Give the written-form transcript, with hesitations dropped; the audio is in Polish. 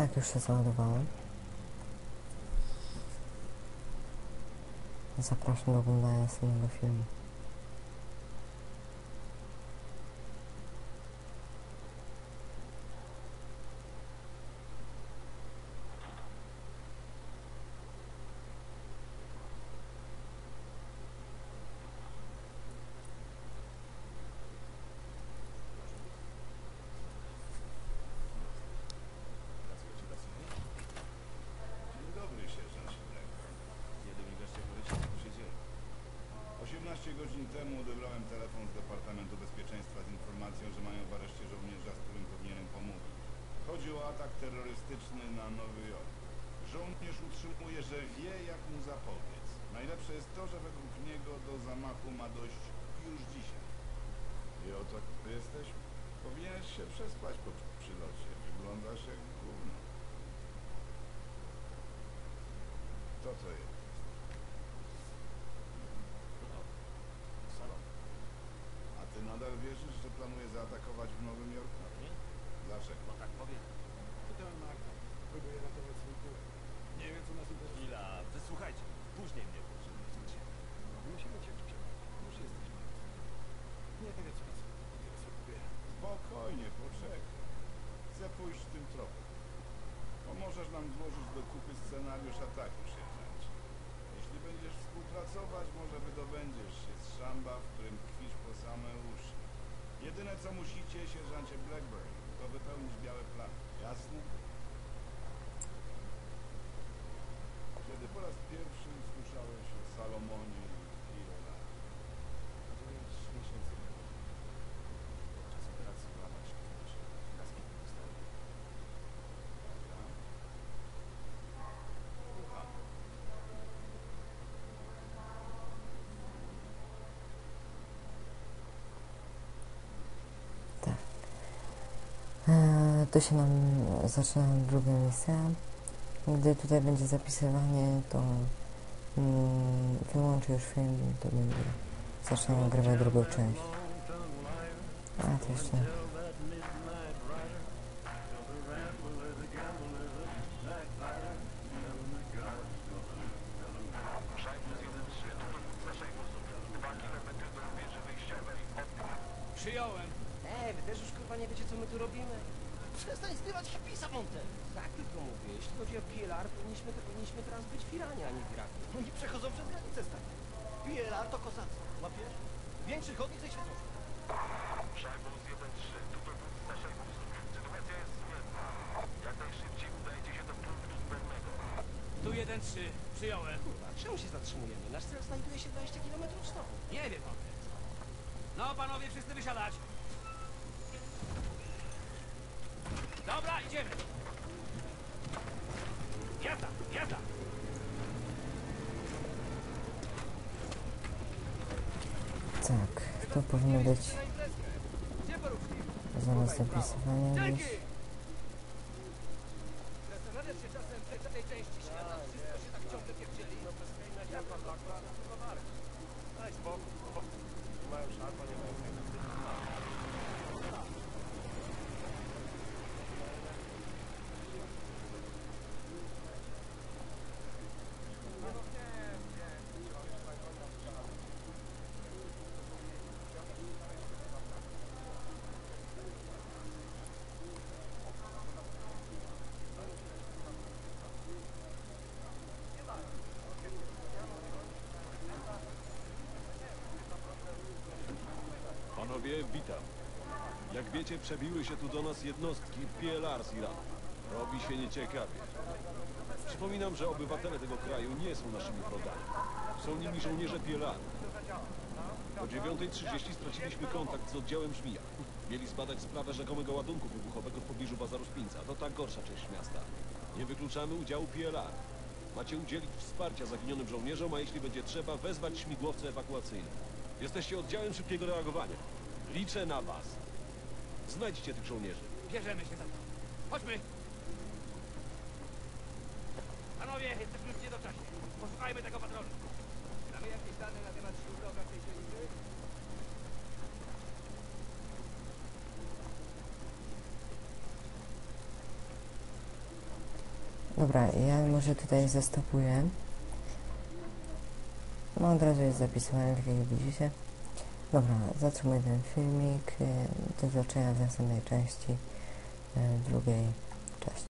Tak, już się załadowałem. Zapraszam do oglądania samego filmu. Godzin temu odebrałem telefon z Departamentu Bezpieczeństwa z informacją, że mają w areszcie żołnierza, z którym powinienem pomówić. Chodzi o atak terrorystyczny na Nowy Jork. Żołnierz utrzymuje, że wie, jak mu zapobiec. Najlepsze jest to, że według niego do zamachu ma dojść już dzisiaj. I oto tu jesteś? Powinieneś się przespać po przylocie. Wyglądasz jak gówno. Co to jest? Ty nadal wierzysz, że planuje zaatakować w Nowym Jorku? Nie? Dlaczego? No tak powiem. Pytałem Marka. Próbuję ratować swój tyłek. Nie wiem, co nas interesuje. Chwila, wysłuchajcie. Później mnie potrzebujecie. Musimy cię przekonać. Już jesteś martwy. Nie powiedz nic. Interesuje. Spokojnie, poczekaj. Chcę pójść tym tropem. Pomożesz nam złożyć do kupy scenariusz ataku, sierżancie. Jeśli będziesz współpracować, może wydobędziesz się z szamba, w którym tkwisz po same uszy. Jedyne co musicie, sierżancie Blackburn, to wypełnić białe plany. Jasne? Kiedy po raz pierwszy słyszałeś o Salomonie i Irola? To już 3 miesięcy temu. Podczas operacji łamać kaski powstały. Słucham. To się nam zaczyna druga misja. Gdy tutaj będzie zapisywanie, to wyłączę już film, to będzie zacznę nagrywać drugą część. A to jeszcze Przyjąłem. Wy też już kurwa nie wiecie, co my tu robimy? Przestań zgrywać hipisa, Monte! Tak tylko mówię, jeśli chodzi o PLR, powinniśmy teraz być w Iranie, a nie w Iraku. Oni przechodzą przez granicę, stary. PLR to kozactwo, łapiesz? Większych od nich ze świecą. Szajbus 1-3, tu dowódca Szajbusu. Sytuacja jest zmienna. Jak najszybciej udajcie się do punktu zbędnego. Tu 1-3. Przyjąłem. Kurwa, czemu się zatrzymujemy? Nasz cel znajduje się 20 km stąd. Nie wiem o tym. No panowie, wszyscy wysiadać. Dobra, idziemy. Jazda, jazda. tak, to powinno być Gdzie porucznik? zaraz zapisywania gdzieś. Zastanawiasz się czasem, że w tej części świata wszystko się tak ciągle pierdzieli? No bez Keina nie ma Blacka, to Marek. Daj spokój. Mają szarpa, nie mają Keina. Panowie, witam. Jak wiecie, przebiły się tu do nas jednostki PLR z Iranu. Robi się nieciekawie. Przypominam, że obywatele tego kraju nie są naszymi wrogami. Są nimi żołnierze PLR. O 9:30 straciliśmy kontakt z oddziałem Żmija. Mieli zbadać sprawę rzekomego ładunku wybuchowego w pobliżu Bazaru Szpinca. To ta gorsza część miasta. Nie wykluczamy udziału PLR. Macie udzielić wsparcia zaginionym żołnierzom, a jeśli będzie trzeba, wezwać śmigłowce ewakuacyjne. Jesteście oddziałem szybkiego reagowania. Liczę na was. Znajdźcie tych żołnierzy. Bierzemy się za to. Chodźmy. Panowie, jesteśmy w niedoczasie. Poszukajmy tego patrolu. Mamy jakieś dane na temat sił wroga w tej dzielnicy? Dobra, ja może tutaj zastopuję. No od razu jest zapisane, tak jak widzicie. Dobra, zatrzymuję ten filmik. Do zobaczenia w następnej części drugiej. Cześć.